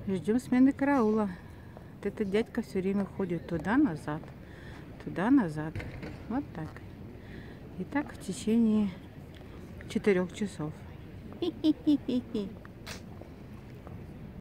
Ждем смены караула. Вот этот дядька все время ходит туда-назад, туда-назад. Вот так. И так в течение 4 часов. Хи-хи-хи-хи-хи.